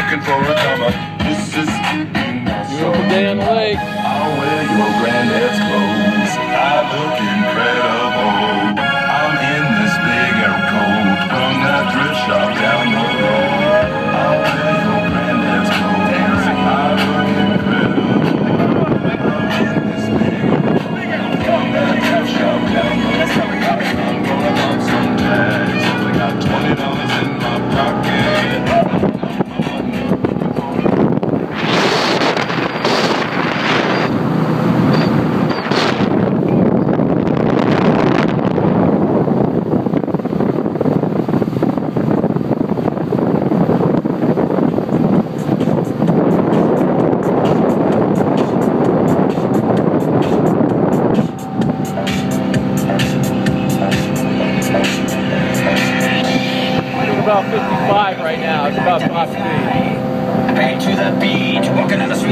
looking for a comer. This is Beautiful day on the lake. I'll wear your granddad's clothes. I look incredible. I'm in this big air coat from that thrift shop down the road. I'll wear your granddad's clothes. I look incredible. I'm in this big air coat from that thrift shop down the road. I'm gonna bump some tags. Only got $20 in my pocket. About 55 right now. It's about top speed. Back to the beach, walking in the